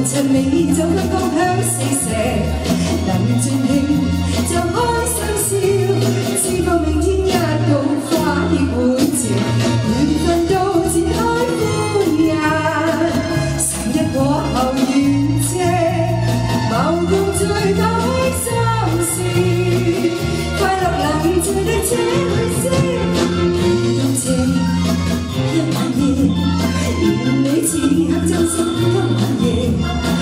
趁你走向方向四射，能盡興就開心笑，知否明天一到花亦會謝，緣分到展開歡顏，成日過後完謝，矛共聚鬥開心事，快樂能聚的這裏先，動情一晚夜，願你此刻珍惜今晚夜。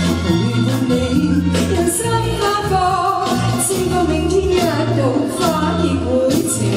人生花火，知否明天一到花亦會謝。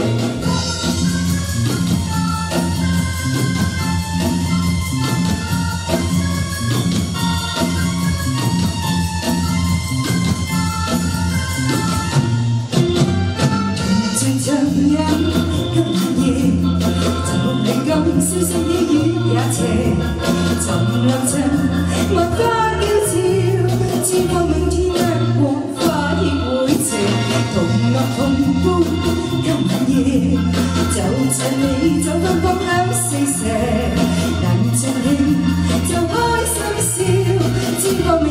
像像飲今晚夜，就你咁消息已遠也斜，沉流着蜜花嬌俏。 知否明天一過花亦會謝，同樂同歡今晚夜，就趁你走向方向四射，能盡興就開心笑，知否？